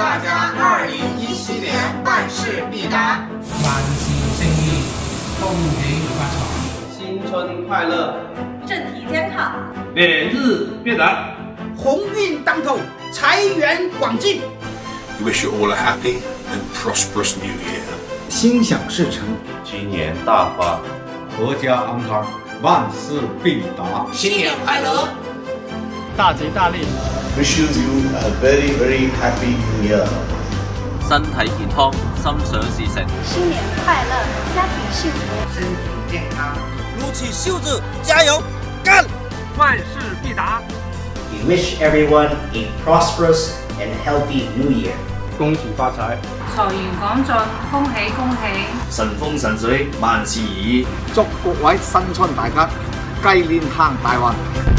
大家2017年万事必达， 万事胜意，恭喜发财， 新春快乐， 身体健康， 百日必达， 鸿运当头，财源广进。 We wish you all a happy and prosperous new year. 心想事成， 今年大发， 阖家安康，万事必达。 新年快乐， 大吉大利。 Wish you a very very happy new year. 身體健康，心想事成。 新年快樂，家庭幸福， 身體健康， 撸起袖子，加油，幹！ 萬事必達。 We wish everyone a prosperous and healthy new year. 恭喜發財， 財源廣進，恭喜恭喜！ 順風順水，萬事如意。 祝各位新春大吉，雞年行大運。